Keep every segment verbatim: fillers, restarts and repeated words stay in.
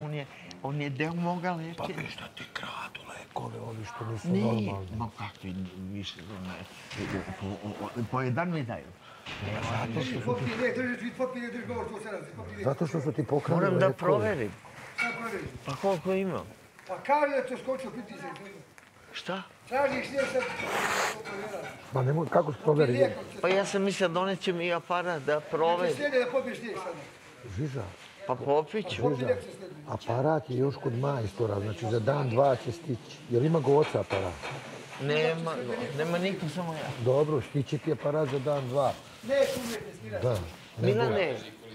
on je deo moga lečenja. Pa vi šta ti kradu lekove, ovi što nisu normalni. Ma kakvi više, po jedan mi daju. Zato što su ti pokrali lekove. Moram da proverim. Šta proveriš? Pa koliko imam? Pa kaže da te skočio pritisak. Šta? Tražiš nije sad provjeraš. Ma nemoj, kako se proveri? Pa ja sam mislio doneće mi aparat da proverim. Slijede da popiješ lijek sada. Žiža. Pa popiću. Žiža. Aparat je još kod majstora, znači za dan, dva će stići. Jel ima goca aparat? Nema, nema niko, samo ja. Dobro, stići ti aparat za dan, dva. Neću umjetne smirati. Da. Milane,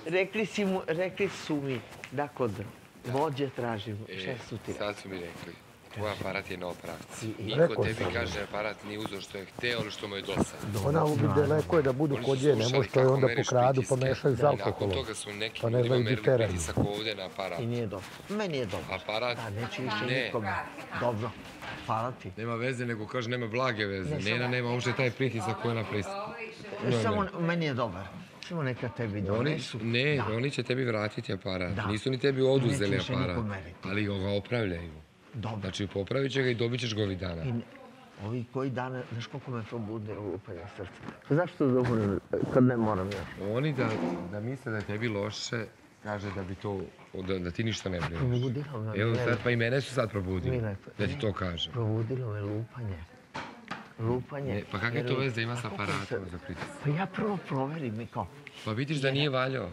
rekli su mi da kod vođe tražimo. Šta su ti? Sad su mi rekli. Tvoj aparat je na operaciji. Niko tebi kaže aparat nije uzeo što je hteo ili što mu je dosadno. Ona uvide leko je da budu kod je, nemoj što je onda pokradu, pomešaju s alkoholom. Nakon toga su neki ljudima merili pritisak ovdje na aparat. I nije dobro. Meni je dobro. Aparat? Da, neće više nikome. Dobro. Hvala ti. Nema veze, nego kaže nema blage veze. Nena nema uopšte taj pritisak koji je na pritisak. Samo meni je dobar. Samo neka tebi donesu. Ne, oni će tebi vratiti aparat. Nisu ni tebi oduzeli aparat. Ali ga opravljaju. Znači, popravit će ga i dobit ćeš ga ovih dana. Ovi koji dana, znaš koliko me to bude lupanje srca. Zašto dobro kad ne moram još? Oni da misle da je tebi loše, kaže da bi to, da ti ništa ne brineš. Probudilo me. Evo sad, pa i mene su sad probudili, da ti to kažem. Probudilo me lupanje. Lupanje. Pa kakve to veze ima s aparatom za pritisak? Pa ja prvo proverim i kao. Pa vidiš da nije valjao.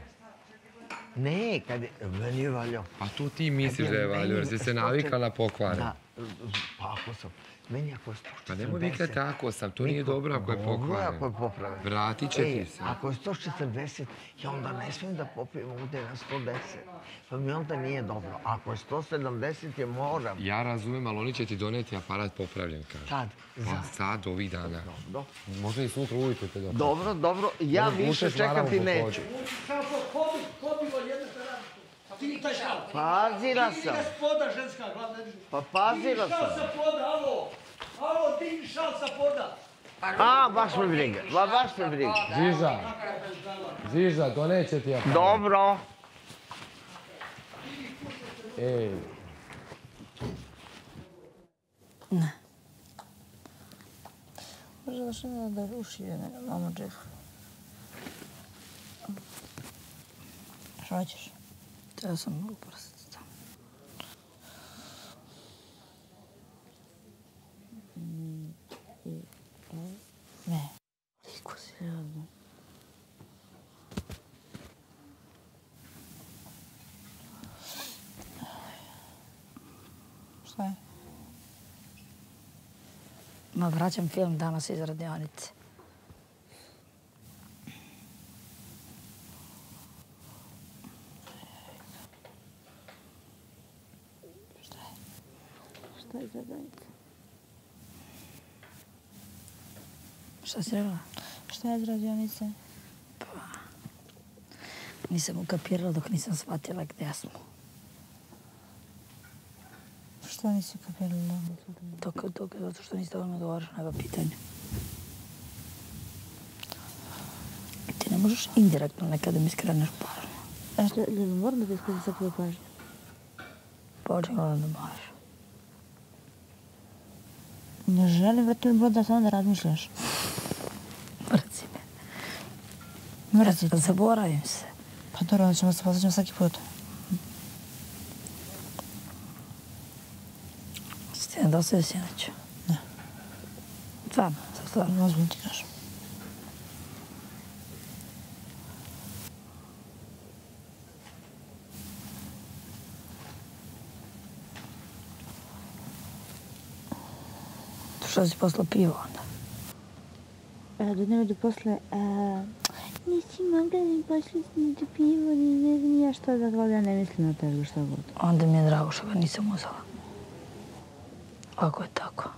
Ne, kad je, meni je valjao. Pa to ti misliš da je valjao, jer si se navikao na pokvare. Da, pa ako sam, meni ako je sto četrdeset... Pa nemoj vikati ako sam, to nije dobro ako je pokvaren. Dobro ako je popraven. Vratit će ti se. Ako je sto četrdeset, ja onda ne smijem da popijem ovdje na sto deset. Pa mi onda nije dobro. Ako je sto sedamdeset, je moram. Ja razumem, ali oni će ti doneti aparat popravljen, kaže. Sad? Pa sad, ovih dana. Dobro. Možda i sutra ujutro te dopraviti. Dobro, dobro. Ja više čekati neću. Pazila sam. Ti spoda ženska, glavna. Pa pazila sam. Šal sa poda, alo. Alo, ti šal sa poda. A, baš me briga. Baš me briga. Žiža. Žiža, doneće ti aparat. Dobro. Ej. Ne. Možda da što da ruši mama džeh. Što hoćeš? Ja sam uprostiti tamo. Ne. Liko si radno. Šta je? Ma vraćam film danas iz radionice. Šta je za danica? Šta si rekla? Šta je iz radionice? Pa... Nisam ukapirala dok nisam shvatila gdje smo. Šta nisi ukapirala? Dok, dok, zato što niste dovoljno odgovoriš na ova pitanja. Ti ne možeš indirektno nekada mi skreneš pažnju. A što, li moram da ti skrenem sakve pažnju? Počela da baš. Ne želim, vrati mi brod da samo da razmišljaš. Mrzi me. Mrzi te. Zaboravim se. Pa dobro, onda ćemo se posjećati svaki put. Si ti ne dostavi sinoć? Ne. Stvarno, sad stvarno. Ozbiljno ti kažem. Što si poslao pivo onda? Da ne budu posle... Nisi mogla mi poslati pivo, ne znam ja što da gleda, ja ne mislim na tebe, šta god. Onda mi je drago što ga nisam uzela. Ako je tako.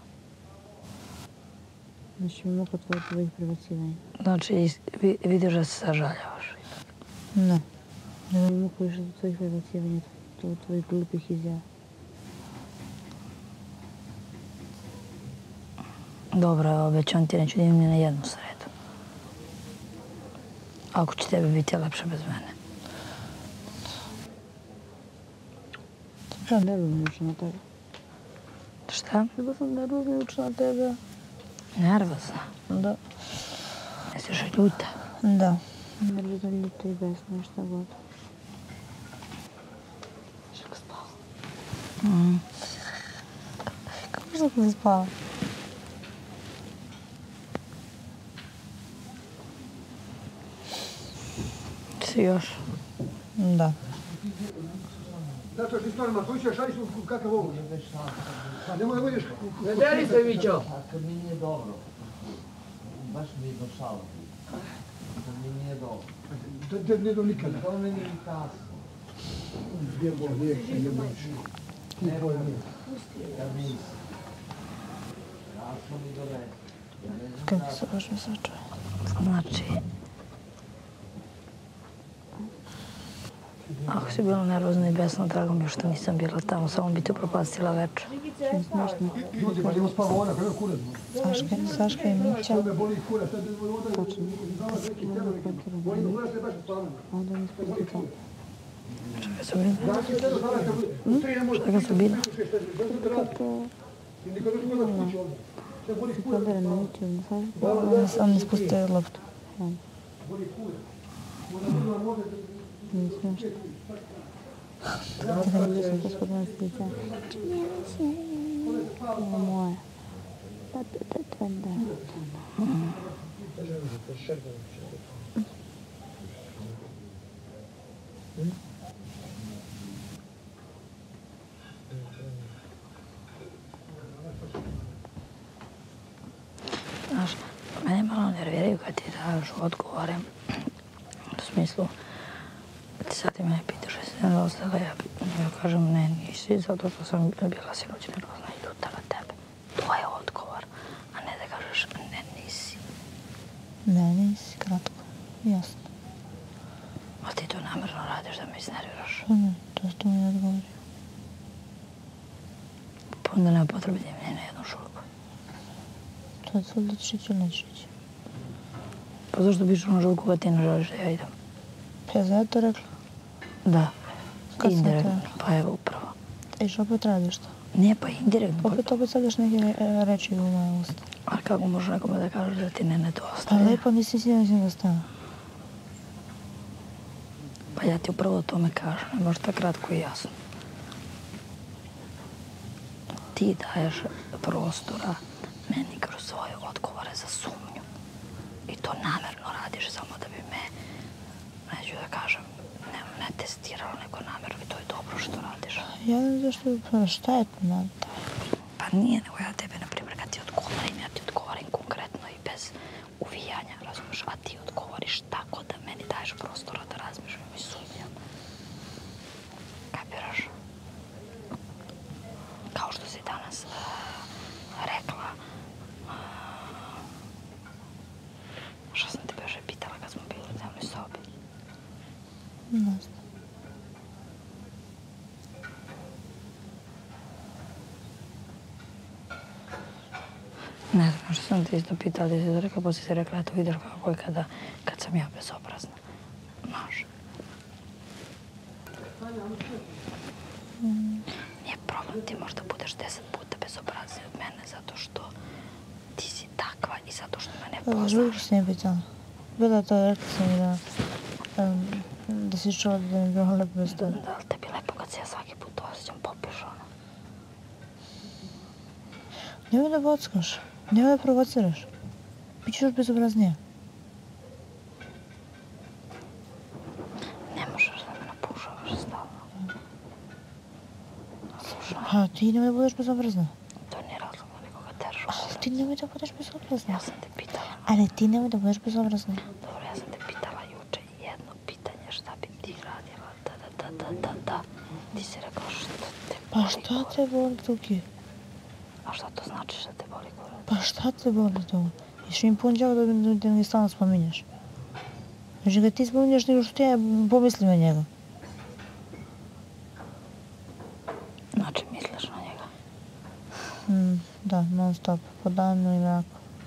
Znači mi mogu tvoje tvojih prebacivanja. Znači vidiš da se sažaljavaš? Ne. Ne mogu više do tvojih prebacivanja, do tvojih glupih izjava. Dobro, obećam ti, neću da imam ni na jednu sredu. Ako će tebi biti lepše bez mene. Ja nervozno juče na tebe. Šta? Bila sam nervozno juče na tebe. Nervozna? Da. Jesi još ljuta? Da. Nervozno, ljuta i besna i šta god. Kako spala? Mm. Kako što si spala? Si još? Da. Zato što stvarno, koji ćeš, ali su kakav ovo? Pa nemoj da budeš... Ne deri se, Mićo! Kad mi nije dobro. Baš mi je došalo. Kad mi nije dobro. Da te ne do nikada. To meni je kasno. Gdje bo, lijek se ne bojiš. Ne bojim. Kad nisi. Kasno mi dovede. Kako se baš mi se čuje? Znači... Ako si bila nervozna i besna, drago mi je što nisam bila tamo, samo bi te propastila večer. Ljudi, pa idemo spava ona, kada je kurac. Saška, Saška i Mića. Sada me boli kurac, sada me boli voda. Tačno. Boli me kurac, ne baš spavamo. Onda mi spiti to. Šta ga su bila? Šta ga su bila? Kada ne ući, on ne spustio loptu. Nije smiješno. Kada mi sam gospodina stica. Činjeni se. Ovo moje. Da, da, da, da, da. Znaš, mene malo nerviraju kad ti daš odgovore. U smislu, ti sad ti mene pitaš jesi se nervozna, ja, ja kažem ne, nisi, zato što sam bila sinoć nervozna i ljuta na tebe. To je odgovor, a ne da kažeš ne, nisi. Ne, nisi, kratko, jasno. A ti to namjerno radiš da me iznerviraš? Pa ne, to što mi odgovori. Pa onda nema potrebe da im ne na jednu šurku. To je sad da ćeš ići ili nećeš ići. Pa zašto bi išao na žurku kad ti ne želiš da ja idem? Pa ja zato rekla? Da. Kad indirektno, pa evo upravo. I što opet radiš to? Nije pa indirektno. Opet opet stavljaš neke reči u moje usta. A kako možeš nekome da kažeš da ti ne nedostaje? Pa lepo nisi si neći nedostaje. Pa ja ti upravo o tome kažem, ne možda kratko i jasno. Ti daješ prostora meni kroz svoje odgovore za sumnju. I to namjerno radiš samo da bi me, neću da kažem, ne, ne testiralo, nego namjerno i to je dobro što radiš. Ja ne znam što, šta je to na taj? Pa nije, nego ja tebe, na primjer, kad ti odgovorim, ja ti odgovorim konkretno i bez uvijanja, razumiješ, a ti odgovoriš tako da meni daješ prostora da razmišljam i sumnjam. Kapiraš? Kao što si danas uh, rekla, šta sam te beže pitala kad smo bili u dnevnoj sobi? Ne znam. Ne znam što sam te isto pitala, ti si rekla, poslije si rekla, eto vidiš kako je kada, kad sam ja bezobrazna. Znaš. Mm. Nije problem, ti možda budeš deset puta bezobrazniji od mene zato što ti si takva i zato što me ne poznaš. Žuliko si ne pitala. Bila to, rekla sam mi da, um, da si čula da mi je bilo lepo bez toga. Da li tebi lepo kad se ja svaki put osjećam popišana? Nemoj da bockaš, nemoj da provociraš. Bićeš još bezobraznija. Ne možeš da me napušavaš stalno. A ti nemoj da budeš bezobrazna. To nije razlog da nekoga teraš. Ali ti nemoj da budeš bezobrazna. Ja sam te pitala. Ali ti nemoj da budeš bezobrazna. Dobro, ja sam te pitala juče jedno pitanje šta bi ti radila. Da, da, da, da, da, da. Ti si rekao što te boli. Pa šta te boli tuki? A šta to znači što te boli kurac? Pa šta te boli to? Ješ mi punđao da, da, da mi stalno spominješ. Znači ga ti spominješ nego što ja pomislim na njega. Znači misliš na njega? Mm, da, non stop, po danu i mraku.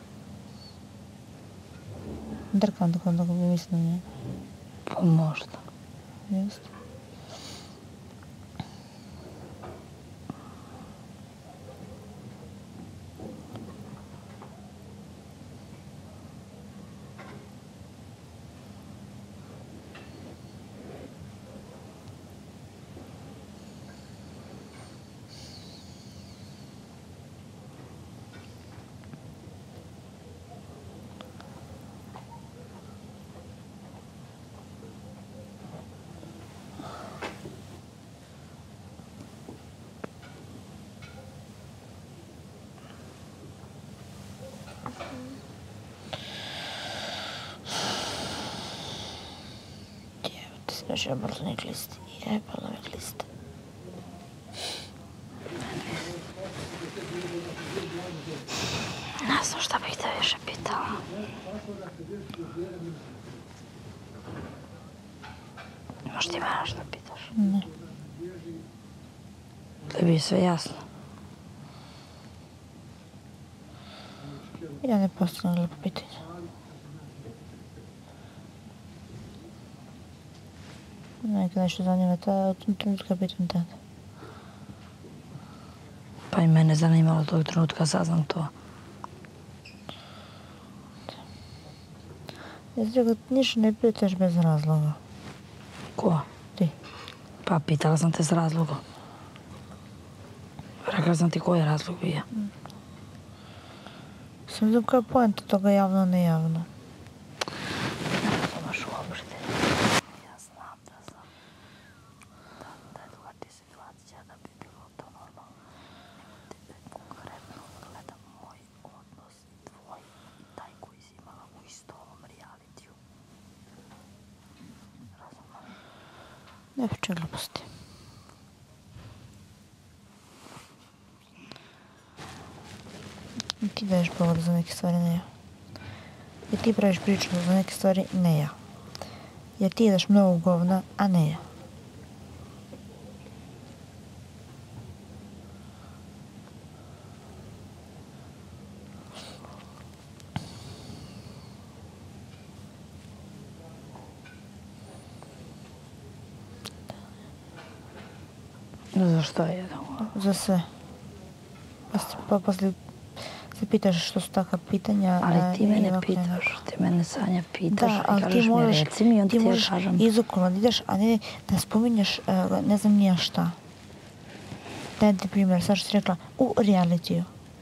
Drkam tako da bi mislim na njega. Pa možda. Jeste. Jebate, sreći na brzo listi. Jebalo mi liste. Ne znam šta bih te više pitala. Imaš ti mene što pitaš? Ne. Tebi je sve jasno. Ja ne postavljam lijepo pitanje. Nekad nešto zanima, ta trenutka pitam tada. Pa i mene zanimalo tog trenutka, saznam to. Ja sam rekao, ništa ne pitaš bez razloga. Ko? Ti. Pa pitala sam te s razlogom. Rekla sam ti koji je razlog bio. Mm. Sam znam koja je poenta toga javno, nejavno. Ne razumeš uopšte. Ja znam da sam. Da, da je drugačija situacija, da bi bilo to normalno. Nego te konkretno gledam moj odnos i tvoj i taj koji si imala u istom ovom realitiju. Razumem? Ne pričaj gluposti. Ti daješ povod za neke stvari, ne ja. Jer ti praviš priču za neke stvari, ne ja. Jer ti jedeš mnogo govna, a ne ja. Za što je jedan? Za sve. Pa poslije se pitaš što su takva pitanja. Ali ti mene pitaš, ti mene Sanja pitaš i kažeš mi reci mi i onda ti ja kažem. Izokolno da ideš, a ne da spominjaš ne znam nija šta. Daj ti primjer, sad što si rekla, u realitiju.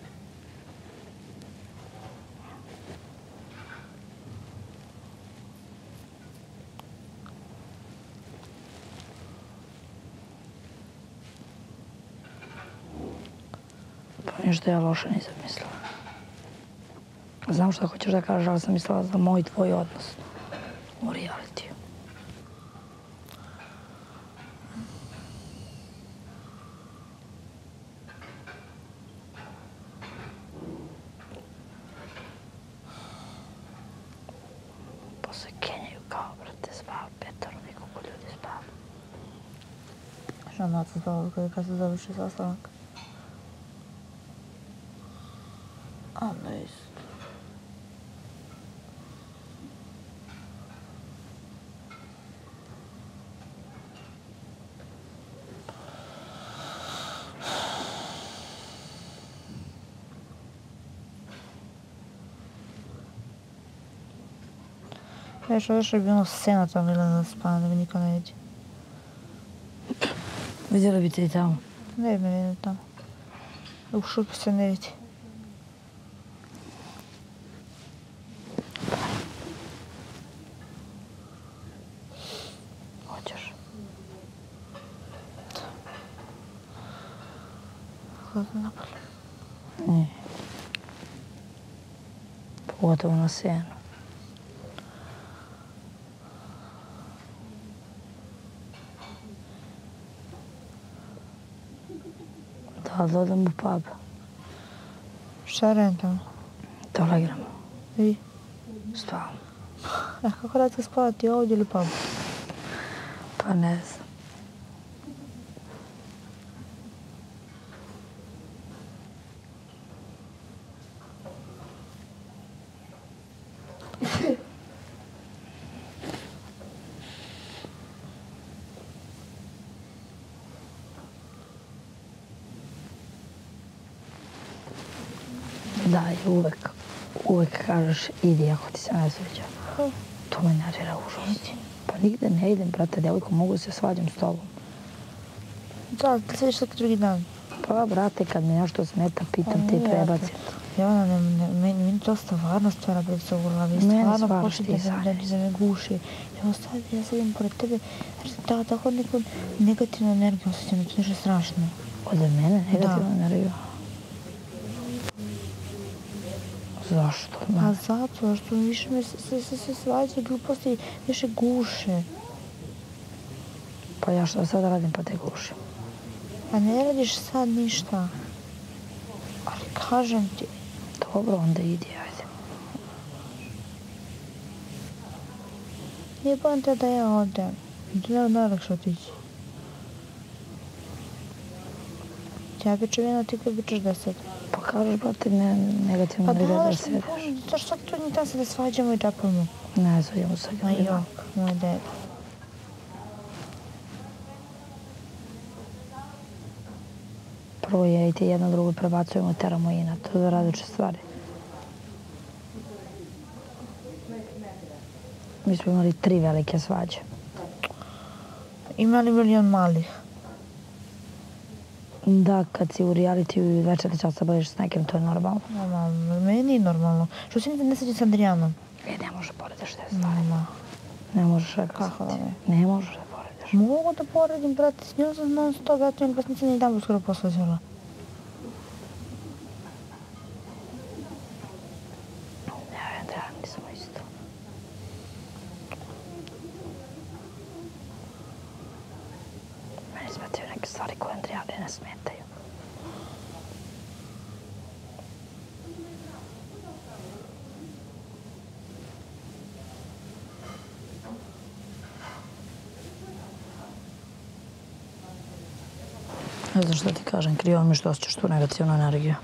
Pa ništa ja loše nisam mislila. Znam šta hoćeš da kažeš, ali sam mislila za moj i tvoj odnos u realitiju. Posle kenjaju kao, brate, spava petoro, nekoliko ljudi spava. Šta maca spava kad se završi sastanak? Ono isto. Veš, ovdje je bilo scena tamo bila da spana, da mi niko ne vidi. Vidjeli bi te i tamo? Ne bi me vidio tamo. U šupi se ne vidi. Hoćeš? Hladno napolje. Ne. Pogotovo na sjenu. Da, da odem u pub. Šta rentamo? Telegramo. I? Spavam. A kako radite spavati, ovdje ili pub? Pa ne znam. Da, i uvek, uvek kažeš idi ako ti se ne sviđa. To me nervira užasno. Pa nigde ne idem, brate, djevojko, mogu se svađam s tobom. Da, ti se vidiš svaki drugi dan. Pa, brate, kad mi nešto smeta, pitam ti prebacim. Jovana, meni to stvarno stvara pred se u glavi. Stvarno počne da me guši. Evo sad, ja sedim pored tebe, znači tako neku negativnu energiju osjećam, to je nešto strašno. Od mene negativnu energiju? Zašto? Pa zato što više me se se svađa gluposti, više guše. Pa ja što sad radim pa te gušim? Pa ne radiš sad ništa. Ali kažem ti. Dobro, onda idi, ajde. Nije poanta da ja odem. Tu nema najlakše otići. Ja bićem jedna, ti koji bićeš deset. Pa kažeš, brate, negativno ne da sediš. Pa da, što sad tu njih tam se da svađamo i džapamo. Ne, svađamo se. Ma jok, moj deda. Prvo ja i ti jedno drugo prebacujemo, teramo inat. To je različite stvari. Mi smo imali tri velike svađe. Imali milion malih. Da, kad si u realitiju i večeri časa baviš s nekim, to je normalno. Normalno, meni nije normalno. Što si ne sjeđa s Andrijanom? E, ne možeš porediš te stvari. Ne možeš, rekao sam ti. Ne možeš da porediš. Mogu da poredim, brate, s njom sam non stop, brate, ili pa sam se ni dan skoro posvađala. Ja i Andrijan nismo isto. Meni smetaju neke stvari koje Andrijane ne smetaju. Ne znam što ti kažem, krivo mi što osjećaš tu negativnu energiju.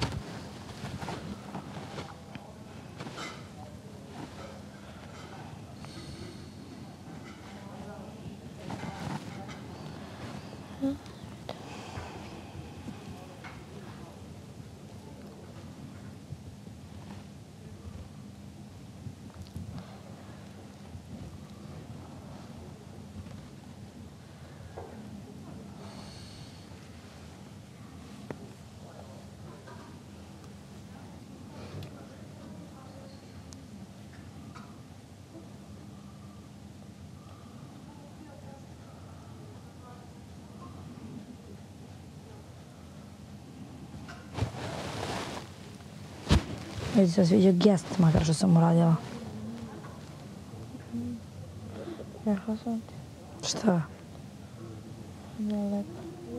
Već se sviđa gest, makar što sam uradila. Rekla sam ti. Šta? Da je lepo.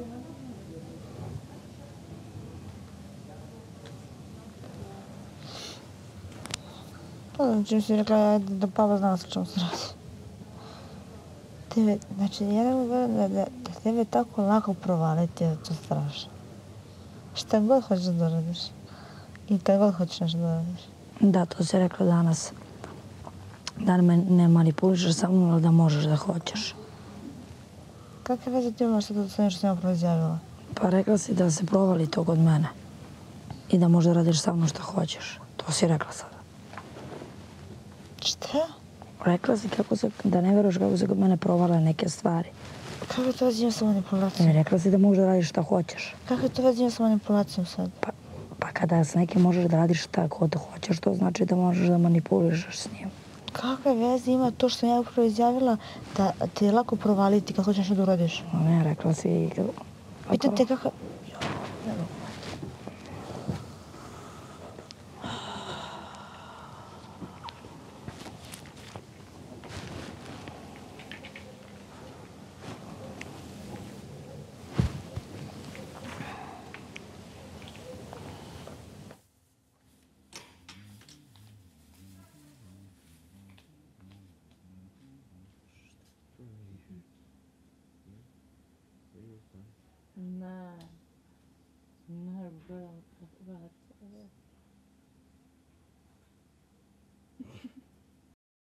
Pa čim si rekla, ajde da Pava znala sa čemu se radi. Tebe, znači, ja ne mogu da, da tebe tako lako provaliti, je to strašno. Šta god hoćeš da radiš. I kad god hoćeš nešto da radiš. Da, to si rekla danas. Da me ne manipulišeš sa mnom, ali da možeš da hoćeš. Kakve veze ti imaš sada sa nešto sam ja upravo izjavila? Pa rekla si da se provali to kod mene. I da možda radiš sa mnom što hoćeš. To si rekla sada. Šta? Rekla si kako se, da ne veruješ kako se kod mene provale neke stvari. Kako to vezi ima sa manipulacijom? Ne, rekla si da možeš da radiš šta hoćeš. Kako to vezi ima sa manipulacijom sad? Pa, pa kada s nekim možeš da radiš šta god hoćeš, to znači da možeš da manipulišeš s njim. Kakve veze ima to što ja upravo izjavila da ti je lako provaliti kad hoćeš nešto da uradiš? Ne, rekla si... Pitate kakav... Ne, ne, gledam,